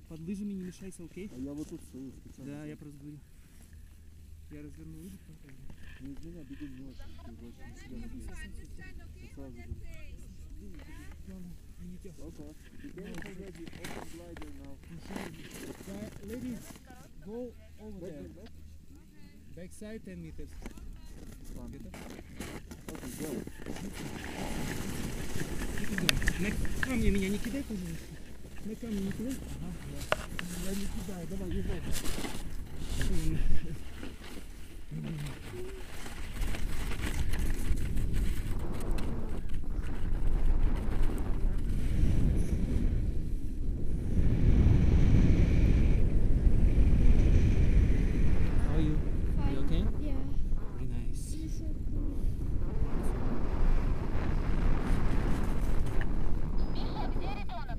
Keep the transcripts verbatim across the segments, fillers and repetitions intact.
Под лыжами не мешайся, окей? А я вот тут стою специально. Да, я просто говорю. Я разверну лыжи, покажу. Не из меня бегу не очень. Ты больше на себя надеюсь. Я сразу говорю. Okay. The game is already open glider now. Ladies, go over Back, there. back, back. Back side ten meters. Fun. Где-то? Okay, go. На камни меня не кидай, пожалуйста. На камни не кидай. Ага, да. Я не кидаю, давай, езжай. How are you? Are you okay? Yeah. Very nice. This is so cool.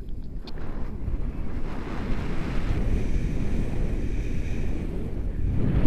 Thank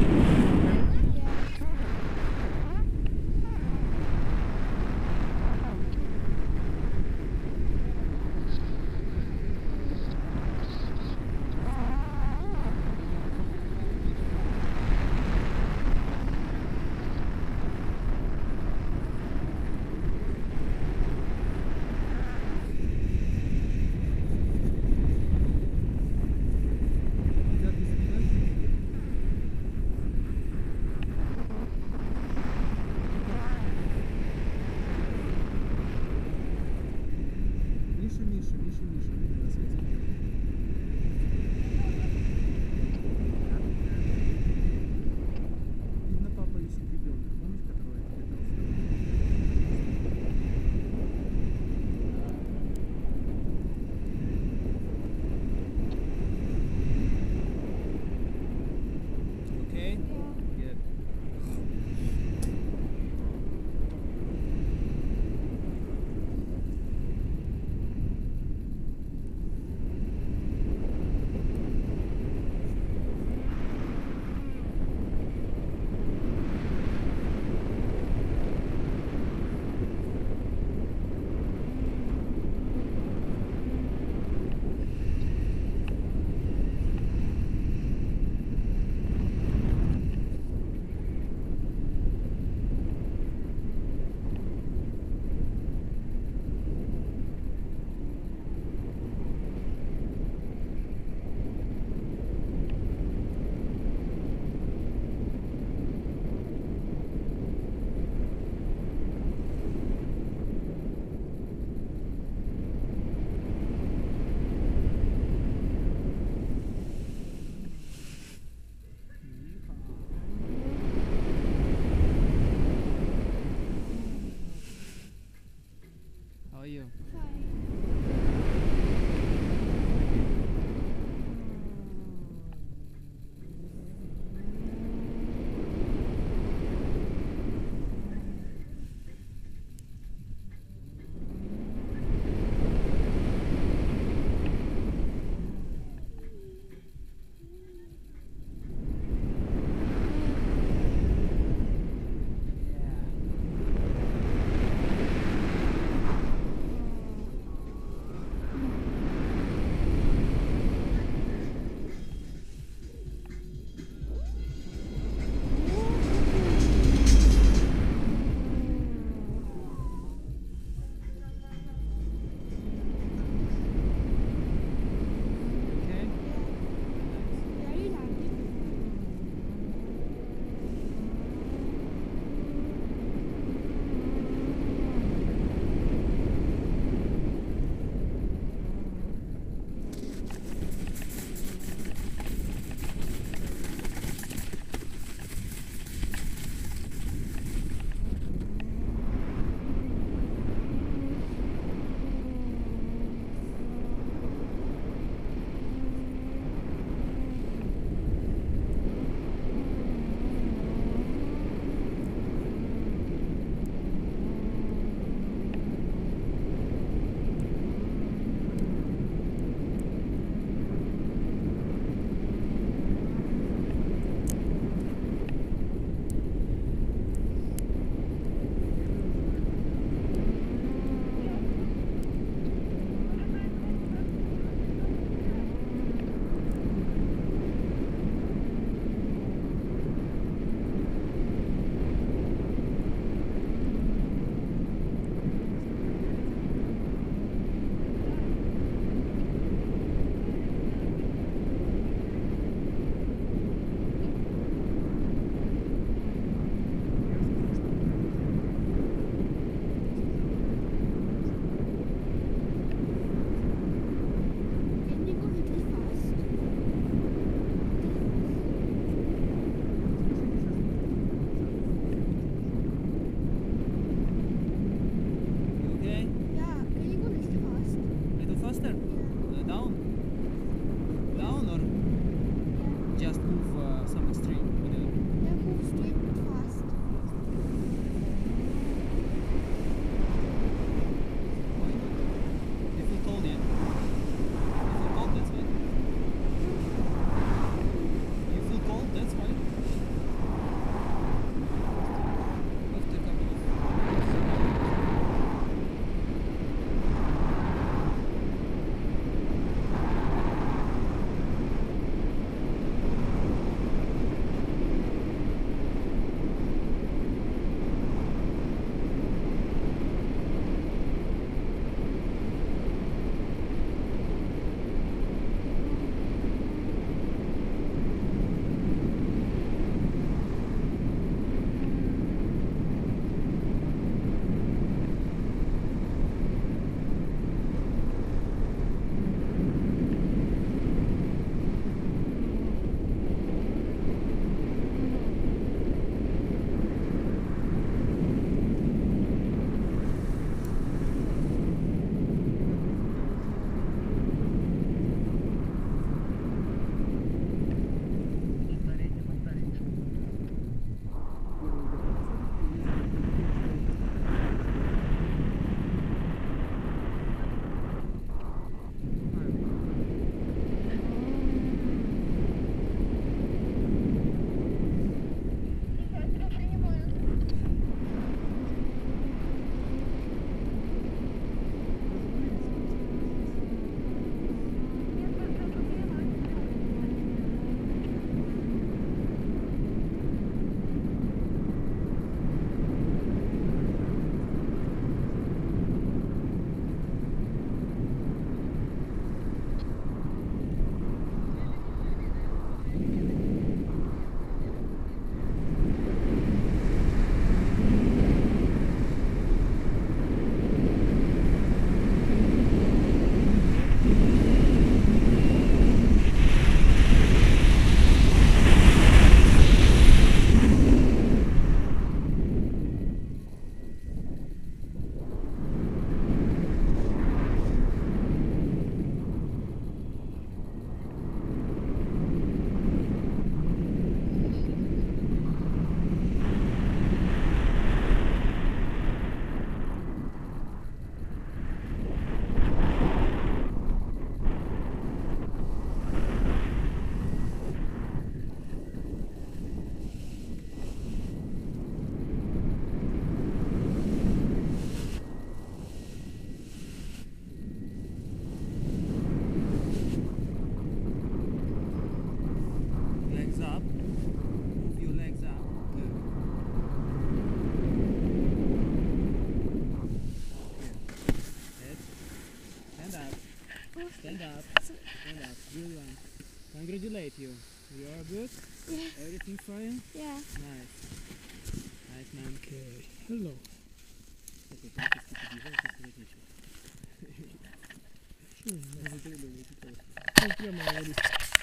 Congratulate you. You are good? Yeah. Everything fine? Yeah. Nice. Nice, man. Okay. Hello. Такой практически подъезжает, и сказать нечего. Что, Уже требовали, типа, ну, прямо говорит.